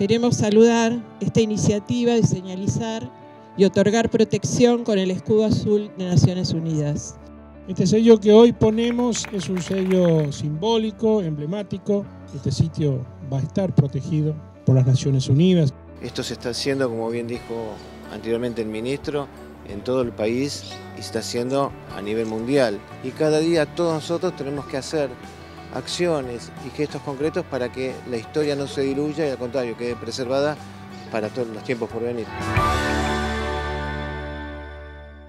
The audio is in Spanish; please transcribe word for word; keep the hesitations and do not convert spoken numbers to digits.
Queremos saludar esta iniciativa de señalizar y otorgar protección con el escudo azul de Naciones Unidas. Este sello que hoy ponemos es un sello simbólico, emblemático. Este sitio va a estar protegido por las Naciones Unidas. Esto se está haciendo, como bien dijo anteriormente el ministro, en todo el país y se está haciendo a nivel mundial. Y cada día todos nosotros tenemos que hacer acciones y gestos concretos para que la historia no se diluya y al contrario quede preservada para todos los tiempos por venir.